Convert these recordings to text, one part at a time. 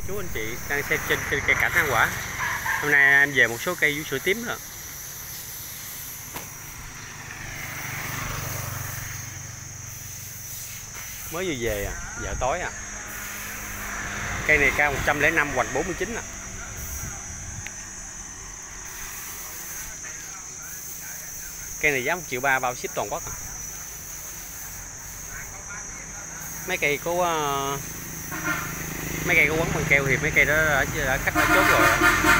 chú anh chị đang xem trên cây cảnh ăn quả. Hôm nay em về một số cây vú sữa tím rồi. Mới vừa về à, giờ tối à. Cây này cao 105, hoành 49 à. Cây này giá 1,3 triệu bao ship toàn quốc à. Mấy cây có quấn bằng keo thì mấy cây đó đã khách đã chốt rồi.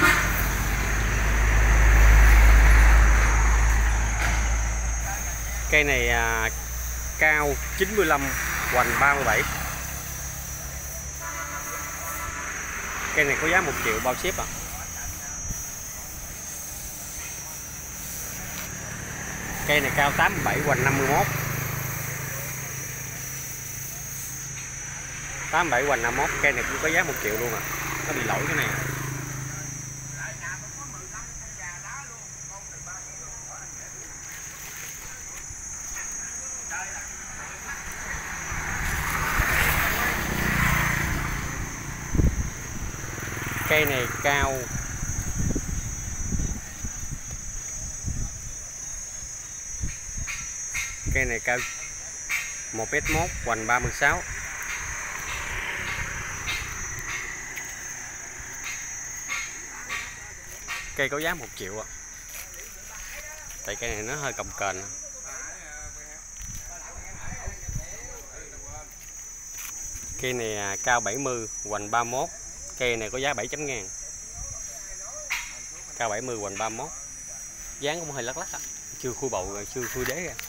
Cây này cao 95, hoành 37. Cây này có giá 1 triệu bao ship à. Cây này cao 87, hoành 51. 87, hoành 51. Cây này cũng có giá 1 triệu luôn à. Nó bị lỗi cái này. Cây này cao Cây này cao 1m1, hoành 36. Cây có giá 1 triệu ạ. Tại cây này nó hơi cồng kềnh. Cây này cao 70, hoành 31. Cây này có giá 700 ngàn. Cao 70, hoành 31. Dáng cũng hơi lắc lắc ạ. Chưa khui bầu, chưa khui đế ra.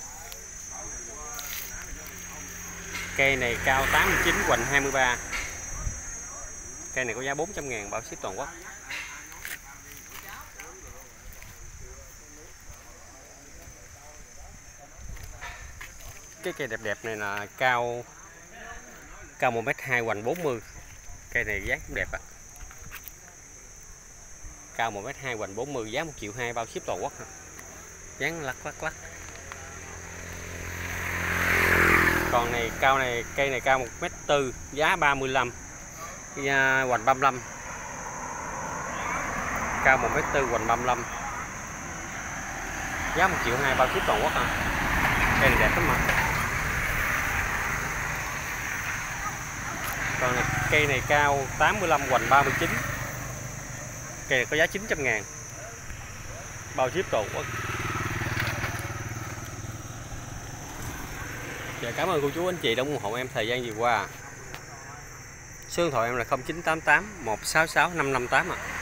Cây này cao 89, hoành 23. Cây này có giá 400 ngàn bao ship toàn quốc. Cái cây đẹp đẹp này là cao 1m2, hoành 40. Cây này dáng cũng đẹp ạ. Cao 1m2, hoành 40, giá 1,2 triệu bao ship toàn quốc. Dáng lắc lắc lắc. Còn này cao này, cây này cao 1m4, giá 35, hoành 35. Cao 1m4, hoành 35. Giá 1,2 triệu bao ship toàn quốc. Cây này đẹp lắm mà. Còn này, cây này cao 85, hoành 39. Cây này có giá 900 ngàn bao ship toàn quốc. Dạ, cảm ơn cô chú anh chị đã ủng hộ em thời gian vừa qua. Số điện thoại em là 0988 166 558 ạ.